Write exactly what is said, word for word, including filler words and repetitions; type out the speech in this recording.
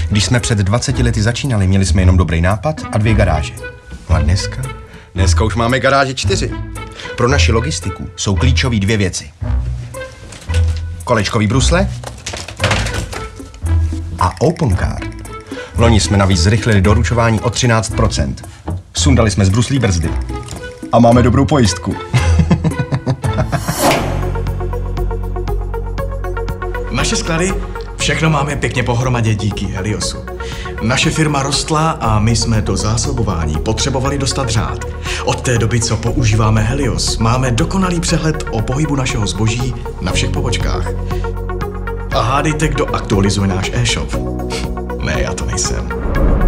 Když jsme před dvaceti lety začínali, měli jsme jenom dobrý nápad a dvě garáže. No a dneska? Dneska už máme garáže čtyři. Pro naši logistiku jsou klíčové dvě věci. Kolečkový brusle a open car. V loni jsme navíc zrychlili doručování o třináct procent. Sundali jsme z bruslí brzdy. A máme dobrou pojistku. Naše sklady, všechno máme pěkně pohromadě díky Heliosu. Naše firma rostla a my jsme do zásobování potřebovali dostat řád. Od té doby, co používáme Helios, máme dokonalý přehled o pohybu našeho zboží na všech pobočkách. A hádejte, kdo aktualizuje náš e-shop. Ne, já to nejsem.